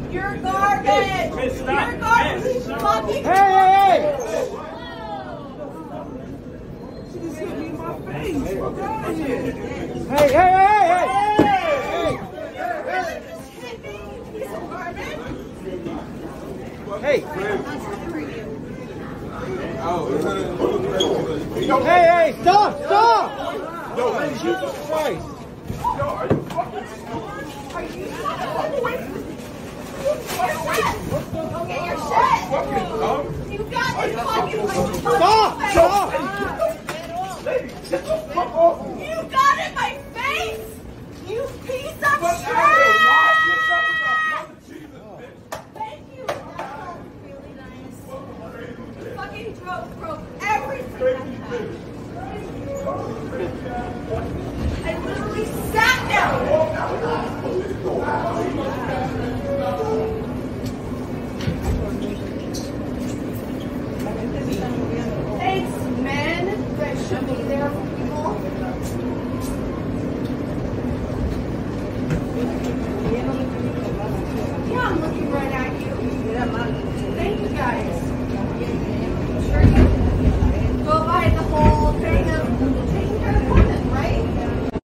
You're garbage! You're garbage! Fucking Hey! She just hit me in my face. Fuck out of here. Hey! Hey! Stop! Yo, Jesus Christ. Yo, are you fucking Are you Go get your shit! fucking dumb? You got this fucking Stop! Lady, shut the fuck off. You got it in my face! You piece of Fuck out of here. shit! Wash yourself with the blood of Jesus, bitch. Thank you. That felt really nice. Fucking broke everything I had.